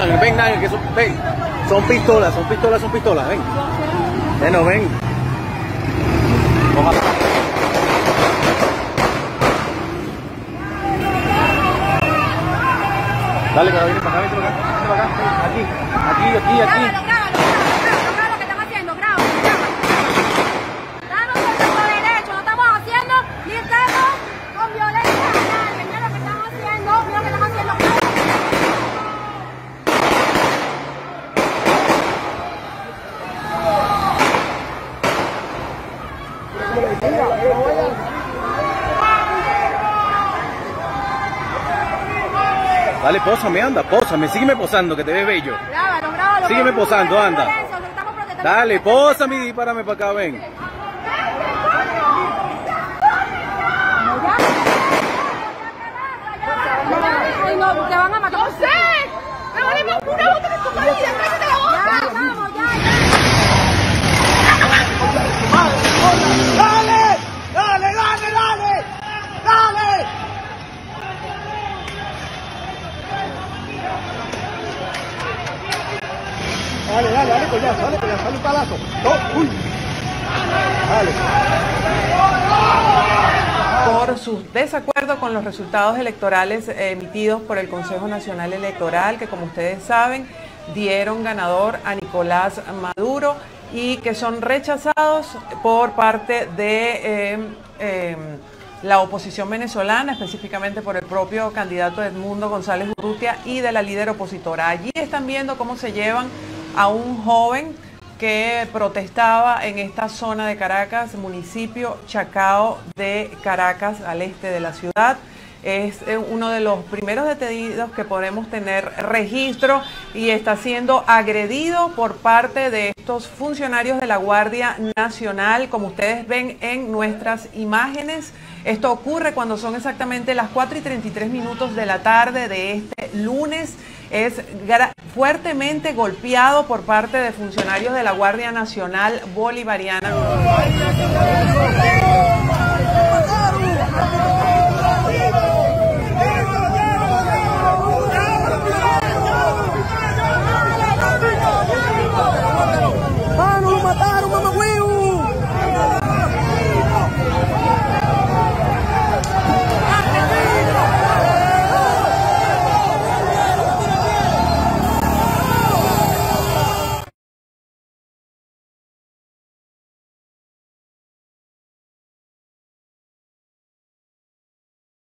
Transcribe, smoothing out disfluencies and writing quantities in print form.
ven, Nagel, que ven. Son pistolas, ven. Bueno, ven. Ojalá. Dale, que viene para acá, vente para acá. Aquí. Grábalo, que están haciendo, grábalo. Danos nuestro derecho, no estamos haciendo ni estamos con violencia a nadie. Mira lo que están haciendo, Dale, pósame, anda, pósame, sígueme posando, que te ves bello. Grábalo. Sígueme posando, anda. Dale, pósame y dispárame para acá, ven. Ay, no, te van a matar. ¡No sé! ¡Me vale más una boca que tu familia! ¡Cállate la boca! ¡Vamos, ya! Dale, collazo, dale un palazo. Uy. Dale. Por su desacuerdo con los resultados electorales emitidos por el Consejo Nacional Electoral, que como ustedes saben, dieron ganador a Nicolás Maduro y que son rechazados por parte de la oposición venezolana, específicamente por el propio candidato Edmundo González Urrutia y de la líder opositora. Allí están viendo cómo se llevan a un joven que protestaba en esta zona de Caracas, municipio Chacao de Caracas, al este de la ciudad. Es uno de los primeros detenidos que podemos tener registro y está siendo agredido por parte de estos funcionarios de la Guardia Nacional, como ustedes ven en nuestras imágenes. Esto ocurre cuando son exactamente las 4:33 de la tarde de este lunes. Es fuertemente golpeado por parte de funcionarios de la Guardia Nacional Bolivariana.